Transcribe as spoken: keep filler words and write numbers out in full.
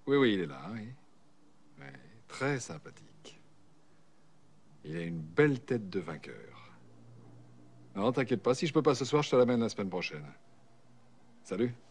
Oui, oui, il est là, oui. Ouais, très sympathique. Il a une belle tête de vainqueur. Non, t'inquiète pas, si je peux pas ce soir, je te l'amène la semaine prochaine. Salut.